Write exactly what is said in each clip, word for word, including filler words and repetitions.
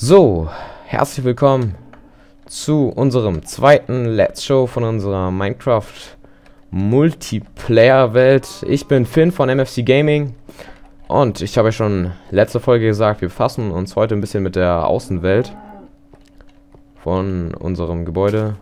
So, herzlich willkommen zu unserem zweiten Let's Show von unserer Minecraft Multiplayer Welt. Ich bin Finn von M F C Gaming und ich habe ja schon letzte Folge gesagt, wir befassen uns heute ein bisschen mit der Außenwelt von unserem Gebäude.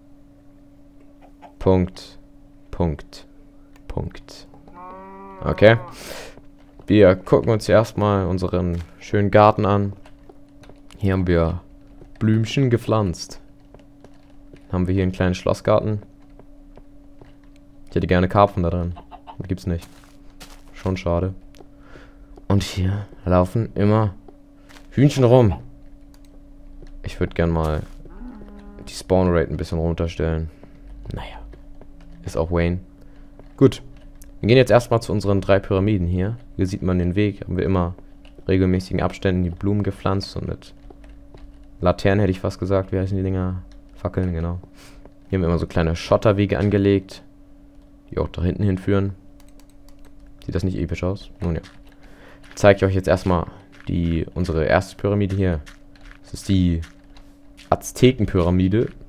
Punkt, Punkt, Punkt. Okay. Wir gucken uns erstmal unseren schönen Garten an. Hier haben wir Blümchen gepflanzt. Haben wir hier einen kleinen Schlossgarten. Ich hätte gerne Karpfen da drin. Gibt's nicht. Schon schade. Und hier laufen immer Hühnchen rum. Ich würde gern mal die Spawn Rate ein bisschen runterstellen. Naja. Ist auch Wayne. Gut. Wir gehen jetzt erstmal zu unseren drei Pyramiden hier. Hier sieht man den Weg. Haben wir immer regelmäßigen Abständen die Blumen gepflanzt und mit Laternen hätte ich fast gesagt. Wie heißen die Dinger? Fackeln, genau. Hier haben wir immer so kleine Schotterwege angelegt, die auch da hinten hinführen. Sieht das nicht episch aus? Nun ja. Ich zeige euch jetzt erstmal die, unsere erste Pyramide hier. Das ist die Aztekenpyramide.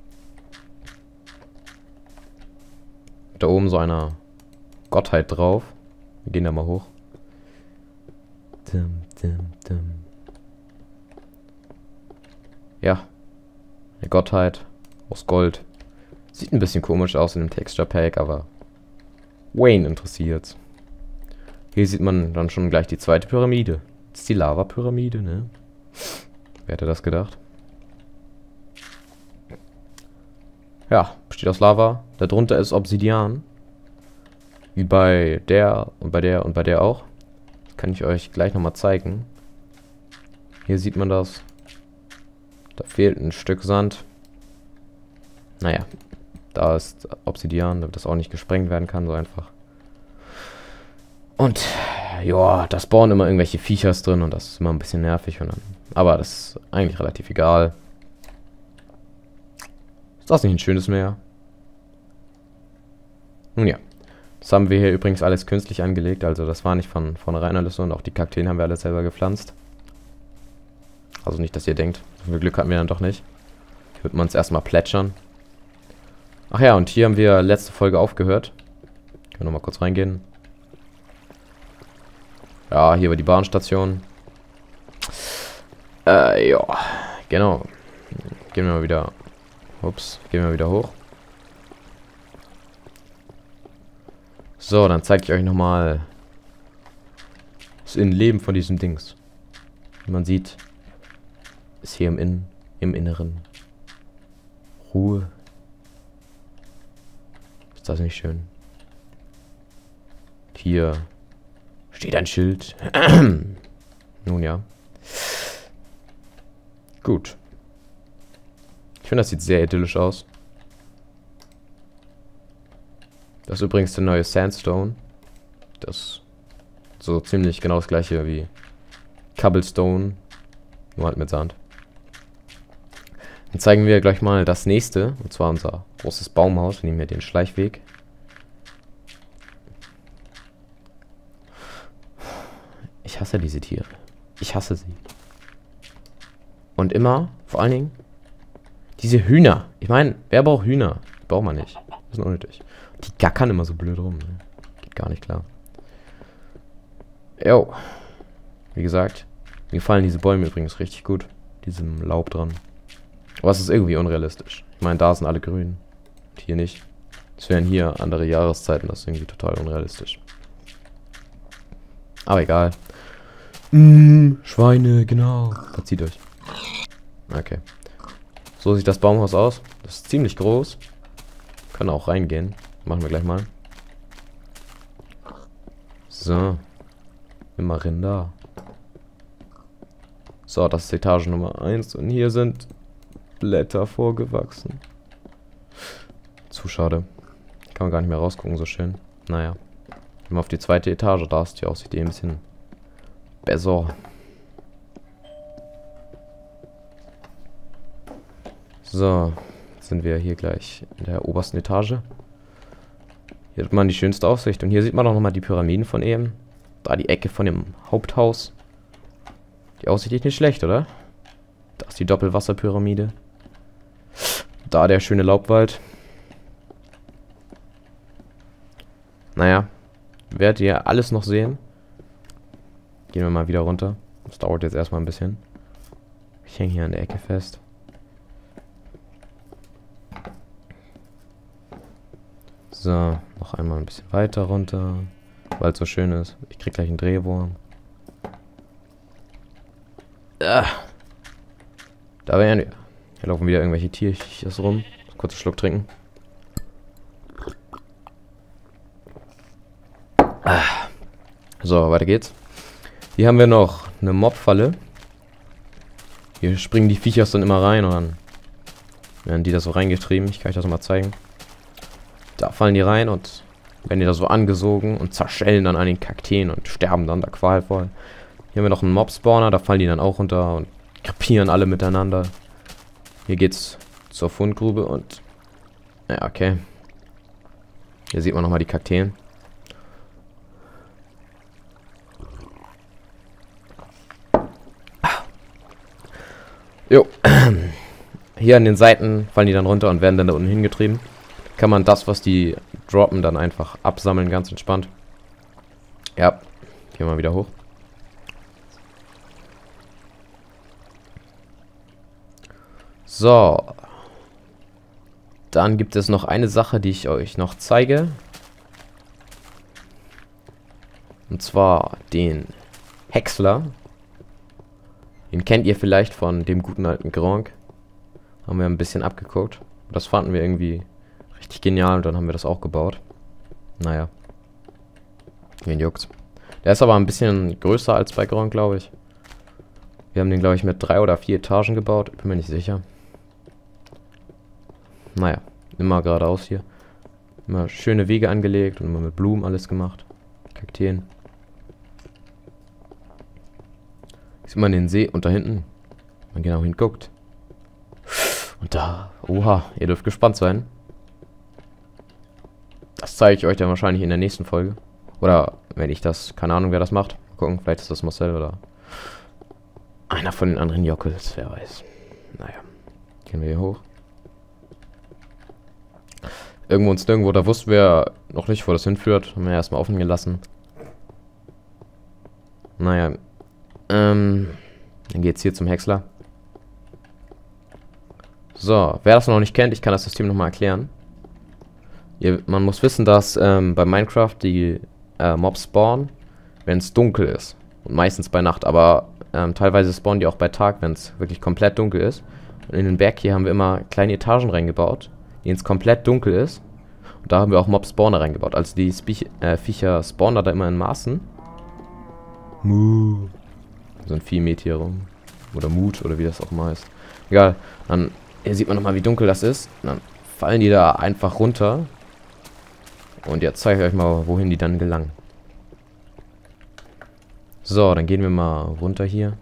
Da oben so eine Gottheit drauf. Wir gehen da mal hoch. Dum, dum, dum. Ja, eine Gottheit aus Gold. Sieht ein bisschen komisch aus in dem Texture Pack, aber Wayne interessiert. Hier sieht man dann schon gleich die zweite Pyramide. Das ist die Lava-Pyramide, ne? Wer hätte das gedacht? Ja, besteht aus Lava. Darunter ist Obsidian. Wie bei der und bei der und bei der auch. Das kann ich euch gleich nochmal zeigen. Hier sieht man das. Da fehlt ein Stück Sand. Naja, da ist Obsidian, damit das auch nicht gesprengt werden kann, so einfach. Und, ja, da spawnen immer irgendwelche Viechers drin und das ist immer ein bisschen nervig. Und dann, aber das ist eigentlich relativ egal. Ist das nicht ein schönes Meer? Nun ja, das haben wir hier übrigens alles künstlich angelegt, also das war nicht von vornherein alles so und auch die Kakteen haben wir alle selber gepflanzt. Also nicht, dass ihr denkt, so viel Glück hatten wir dann doch nicht. Hier wird man uns erstmal plätschern. Ach ja, und hier haben wir letzte Folge aufgehört. Können wir nochmal kurz reingehen. Ja, hier war die Bahnstation. Äh, ja, genau. Gehen wir mal wieder. Ups, gehen wir mal wieder hoch. So, dann zeige ich euch nochmal das Innenleben von diesem Dings. Wie man sieht, ist hier im, Innen, im Inneren Ruhe. Ist das nicht schön? Hier steht ein Schild. Nun ja. Gut. Ich finde, das sieht sehr idyllisch aus. Das ist übrigens der neue Sandstone. Das ist so ziemlich genau das gleiche wie Cobblestone. Nur halt mit Sand. Dann zeigen wir gleich mal das nächste. Und zwar unser großes Baumhaus. Wir nehmen hier den Schleichweg. Ich hasse diese Tiere. Ich hasse sie. Und immer, vor allen Dingen, diese Hühner. Ich meine, wer braucht Hühner? Braucht man nicht. Das ist unnötig. Die gackern immer so blöd rum. Ne? Geht gar nicht klar. Jo. Wie gesagt, mir gefallen diese Bäume übrigens richtig gut. Diesem Laub dran. Aber es ist irgendwie unrealistisch. Ich meine, da sind alle grün. Und hier nicht. Es wären hier andere Jahreszeiten. Das ist irgendwie total unrealistisch. Aber egal. Mm, Schweine, genau. Verzieht euch. Okay. So sieht das Baumhaus aus. Das ist ziemlich groß. Kann auch reingehen. Machen wir gleich mal. So. Immer Rinder. So, das ist Etage Nummer eins. Und hier sind Blätter vorgewachsen. Zu schade. Kann man gar nicht mehr rausgucken, so schön. Naja. Gehen wir auf die zweite Etage. Da ist die Aussicht eh ein bisschen besser. So. Jetzt sind wir hier gleich in der obersten Etage. Hier hat man die schönste Aussicht. Und hier sieht man auch nochmal die Pyramiden von eben. Da die Ecke von dem Haupthaus. Die Aussicht ist nicht schlecht, oder? Da ist die Doppelwasserpyramide. Da der schöne Laubwald. Naja, werdet ihr alles noch sehen. Gehen wir mal wieder runter. Das dauert jetzt erstmal ein bisschen. Ich hänge hier an der Ecke fest. So, noch einmal ein bisschen weiter runter, weil es so schön ist. Ich krieg gleich einen Drehwurm. Ah, da wären wir. Hier laufen wieder irgendwelche Tierchen rum. Kurz einen Schluck trinken. Ah. So, weiter geht's. Hier haben wir noch eine Mobfalle. Hier springen die Viechers dann immer rein und dann werden die da so reingetrieben. Ich kann euch das mal zeigen. Da fallen die rein und werden die da so angesogen und zerschellen dann an den Kakteen und sterben dann da qualvoll. Hier haben wir noch einen Mob-Spawner, da fallen die dann auch runter und krepieren alle miteinander. Hier geht's zur Fundgrube und... Ja, okay. Hier sieht man nochmal die Kakteen. Jo. Hier an den Seiten fallen die dann runter und werden dann da unten hingetrieben. Kann man das, was die droppen, dann einfach absammeln, ganz entspannt. Ja, gehen wir wieder hoch. So. Dann gibt es noch eine Sache, die ich euch noch zeige. Und zwar den Häcksler. Den kennt ihr vielleicht von dem guten alten Gronkh. Haben wir ein bisschen abgeguckt. Das fanden wir irgendwie richtig genial und dann haben wir das auch gebaut. Naja. Wen juckt's. Der ist aber ein bisschen größer als bei Gronkh, glaube ich. Wir haben den, glaube ich, mit drei oder vier Etagen gebaut. Bin mir nicht sicher. Naja. Immer geradeaus hier. Immer schöne Wege angelegt und immer mit Blumen alles gemacht. Kakteen. Sieht man den See und da hinten, wenn man genau hinguckt. Und da, oha, ihr dürft gespannt sein. Das zeige ich euch dann wahrscheinlich in der nächsten Folge. Oder wenn ich das, keine Ahnung, wer das macht. Mal gucken, vielleicht ist das Marcel oder einer von den anderen Jockels, wer weiß. Naja, gehen wir hier hoch. Irgendwo und nirgendwo, da wussten wir noch nicht, wo das hinführt. Haben wir erstmal offen gelassen. Naja, ähm, dann geht's hier zum Häcksler. So, wer das noch nicht kennt, ich kann das System nochmal erklären. Ihr, man muss wissen, dass ähm, bei Minecraft die äh, Mobs spawnen, wenn es dunkel ist. Und meistens bei Nacht, aber ähm, teilweise spawnen die auch bei Tag, wenn es wirklich komplett dunkel ist. Und in den Berg hier haben wir immer kleine Etagen reingebaut, in denen es komplett dunkel ist. Und da haben wir auch Mob-Spawner reingebaut. Also die Spie äh, Viecher spawnen da immer in Maßen. Muh. So ein Vieh mäht hier rum. Oder Mut, oder wie das auch immer heißt. Egal. Dann hier sieht man nochmal, wie dunkel das ist. Und dann fallen die da einfach runter. Und jetzt zeige ich euch mal, wohin die dann gelangen. So, dann gehen wir mal runter hier.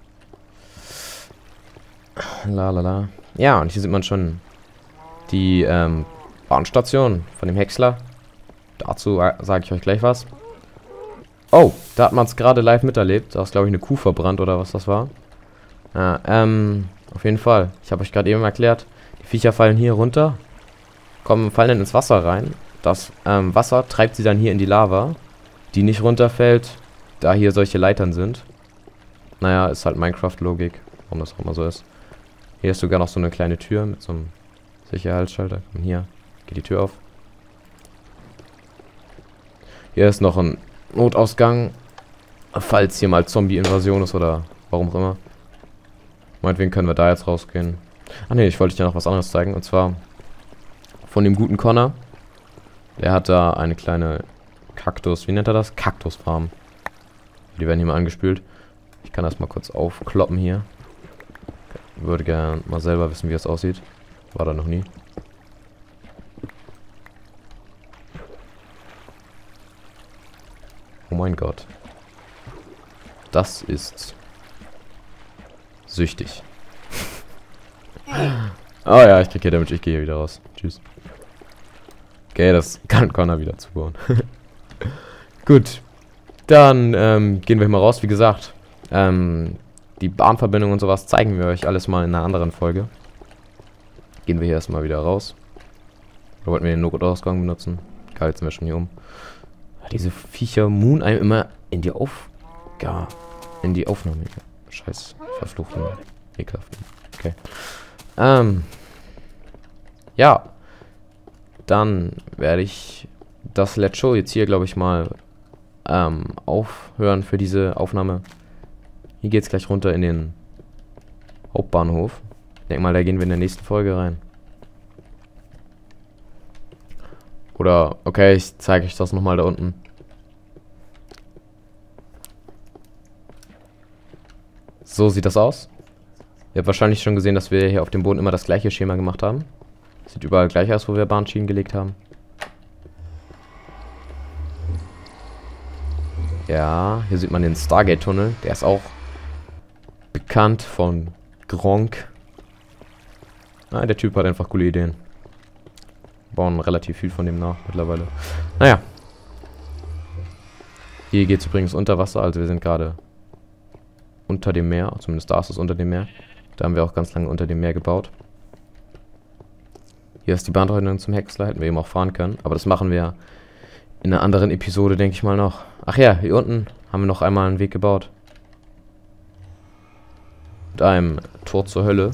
La la la. Ja, und hier sieht man schon die ähm, Bahnstation von dem Häcksler. Dazu äh, sage ich euch gleich was. Oh, da hat man es gerade live miterlebt. Da ist, glaube ich, eine Kuh verbrannt oder was das war. Ja, ähm, auf jeden Fall. Ich habe euch gerade eben erklärt, die Viecher fallen hier runter, kommen, fallen dann ins Wasser rein. Das ähm, Wasser treibt sie dann hier in die Lava, die nicht runterfällt, da hier solche Leitern sind. Naja, ist halt Minecraft-Logik, warum das auch immer so ist. Hier ist sogar noch so eine kleine Tür mit so einem Sicherheitsschalter. Und hier geht die Tür auf. Hier ist noch ein Notausgang, falls hier mal Zombie-Invasion ist oder warum auch immer. Meinetwegen können wir da jetzt rausgehen. Ach ne, ich wollte dir noch was anderes zeigen. Und zwar von dem guten Connor. Der hat da eine kleine Kaktus, wie nennt er das? Kaktusfarm. Die werden hier mal angespült. Ich kann das mal kurz aufkloppen hier. Würde gerne mal selber wissen, wie das aussieht. War da noch nie. Oh mein Gott. Das ist süchtig. Oh ja, ich krieg hier Damage, ich gehe hier wieder raus. Tschüss. Okay, das kann Connor wieder zubauen. Gut. Dann ähm, gehen wir mal raus, wie gesagt. Ähm, die Bahnverbindung und sowas zeigen wir euch alles mal in einer anderen Folge. Gehen wir hier erstmal wieder raus. Oder wollten wir den Notausgang benutzen? Egal, jetzt sind wir schon hier um. Diese Viecher moon einem immer in die Auf... Ja, in die Aufnahme. Scheiß, verfluchten, ekelhaften. Okay. Ähm... Ja. Dann werde ich das Let's Show jetzt hier, glaube ich, mal ähm, aufhören für diese Aufnahme. Hier geht es gleich runter in den Hauptbahnhof. Ich denke mal, da gehen wir in der nächsten Folge rein. Oder, okay, ich zeige euch das nochmal da unten. So sieht das aus. Ihr habt wahrscheinlich schon gesehen, dass wir hier auf dem Boden immer das gleiche Schema gemacht haben. Sieht überall gleich aus, wo wir Bahnschienen gelegt haben. Ja, hier sieht man den Stargate-Tunnel. Der ist auch bekannt von Gronk. Ah, der Typ hat einfach coole Ideen. Bauen relativ viel von dem nach mittlerweile. Naja. Hier geht es übrigens unter Wasser, also wir sind gerade unter dem Meer. Zumindest da ist es unter dem Meer. Da haben wir auch ganz lange unter dem Meer gebaut. Hier ist die Bahnverbindung zum Häcksler, hätten wir eben auch fahren können. Aber das machen wir in einer anderen Episode, denke ich mal, noch. Ach ja, hier unten haben wir noch einmal einen Weg gebaut. Mit einem Tor zur Hölle.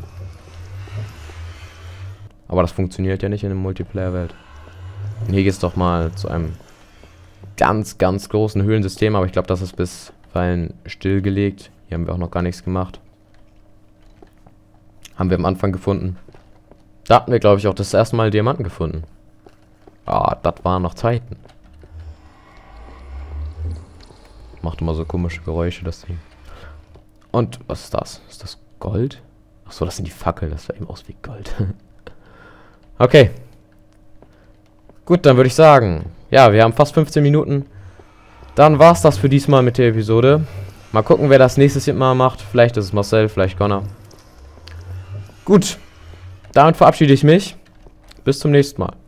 Aber das funktioniert ja nicht in der Multiplayer-Welt. Und hier geht es doch mal zu einem ganz, ganz großen Höhlensystem. Aber ich glaube, das ist bisweilen stillgelegt. Hier haben wir auch noch gar nichts gemacht. Haben wir am Anfang gefunden. Da hatten wir, glaube ich, auch das erste Mal Diamanten gefunden. Ah, das waren noch Zeiten. Macht immer so komische Geräusche, das Ding. Und, was ist das? Ist das Gold? Achso, das sind die Fackeln. Das sah eben aus wie Gold. Okay. Gut, dann würde ich sagen, ja, wir haben fast fünfzehn Minuten. Dann war's das für diesmal mit der Episode. Mal gucken, wer das nächstes Mal macht. Vielleicht ist es Marcel, vielleicht Connor. Gut. Damit verabschiede ich mich. Bis zum nächsten Mal.